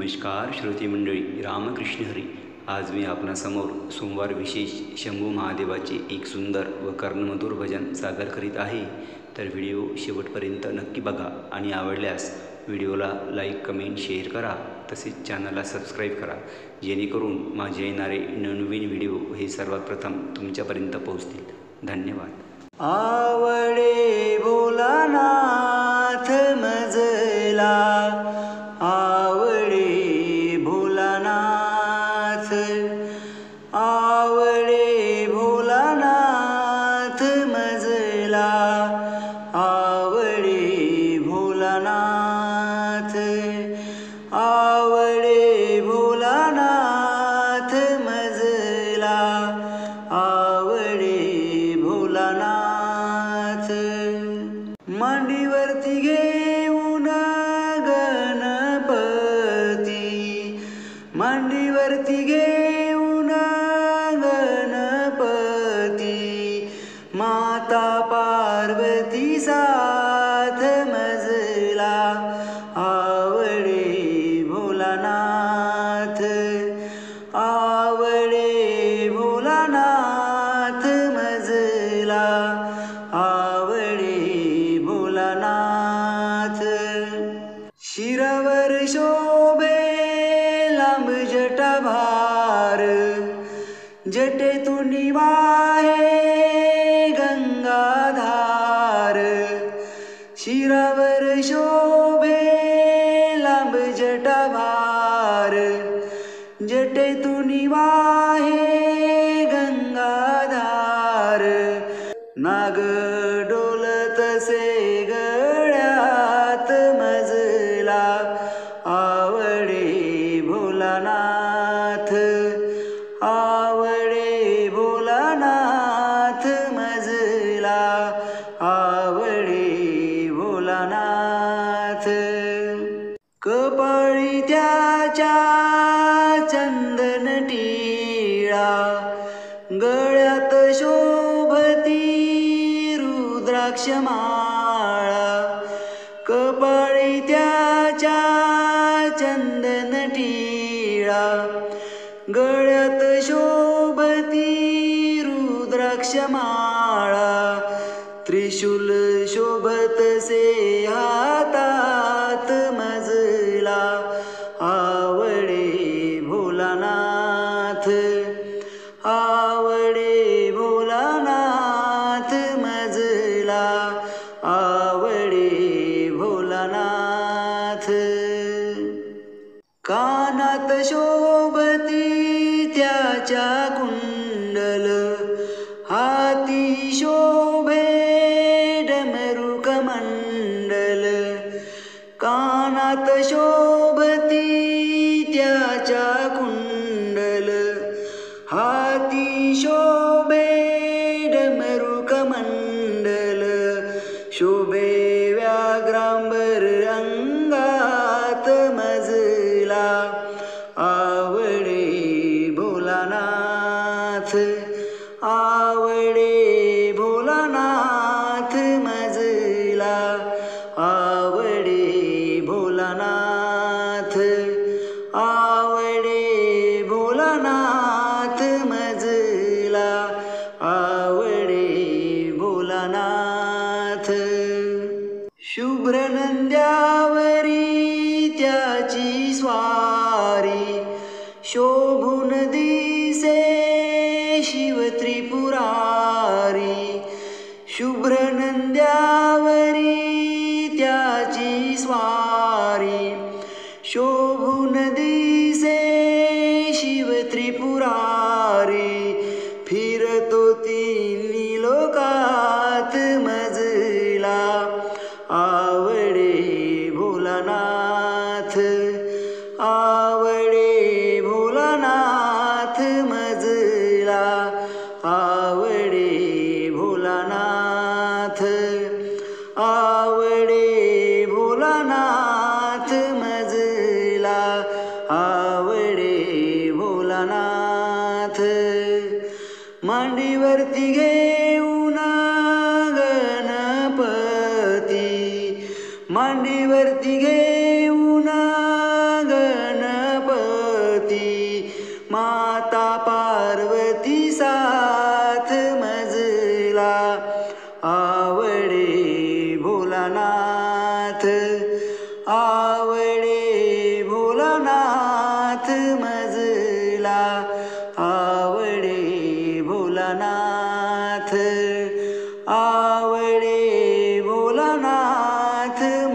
नमस्कार श्रोते मंडळी, रामकृष्ण हरी. आज मी आपणासमोर सोमवार विशेष शंभू महादेवाचे एक सुंदर व कर्णमधुर भजन सादर करीत आहे. तर व्हिडिओ शेवटपर्यंत नक्की बघा आणि आवडल्यास व्हिडिओला लाईक, कमेंट, शेअर करा. तसेच चॅनलला सबस्क्राईब करा, जेणेकरून माझे येणारे नवनवीन व्हिडिओ हे सर्वात प्रथम तुमच्यापर्यंत पोहोचतील. धन्यवाद. आवडे भोलानाथ मजला, आवडे भोलानाथ, आवडे भोलानाथ मजला, आवडे भोलानाथ, आवडे भोलानाथ मजला, आवडे भोलानाथ. मांडीवरती घेऊन गणपती, मांडीवरती घेऊन गणपती, माता पार्वती साथ मजला, आवडे भोलानाथ, आवडे भोलानाथ मजला, आवडे भोलानाथ. शिरावर शोभे लांब जटाभार, जटेतून वाहे गंगाधार. शिरावर शोभे लांब जटाभार, जटेतून वाहे गंगाधार. नाग डोलतसे गळ्यात मजला, आवडे भोलानाथ, आवडे भोलानाथ मजला, आवडे भोलानाथ. कपाळी त्याच्या चंदन टिळा, गळ्यात शोभती रुद्राक्ष माळा. कपाळी त्याच्या चंदन टिळा, गळ्यात शोभती रुद्राक्ष माळा. त्रिशूल शोभतसे हातात मजला, आवडे भोलानाथ, आवडे भोलानाथ मजला, आवडे भोलानाथ. कानात शोभती त्याच्या कुंडल, हाती शोभे डमरुक मंडल. कानात शोभती त्याच्या कुंडल, हाती शोभे डमरुक मंडल. शोभे व्याघ्रांबर अंगात मजला, आवडे भोलानाथ, आवडे भोलानाथ मजला, आवडे भोलानाथ, आवडे भोलानाथ मजला, आवडे भोलानाथ. शुभ्र नंद्यावरी त्याची स्वारी, शोभून दिसे शिव त्रिपुरारी. शुभ्र नंद्यावरी त्याची स्वारी, शोभून दिसे शिव त्रिपुरारी. फिरतो तिन्ही लोकात मजला, आवडे भोलानाथ, आवडे भोलानाथ मजला, आवडे भोलानाथ, आवडे भोलानाथ मजला, आवडे भोलानाथ. मांडीवरती घेऊन गणपती, मांडीवरती घेऊन गणपती, आवडे भोलानाथ, आवडे भोलानाथ मजला, आवडे भोलानाथ, आवडे भोलानाथ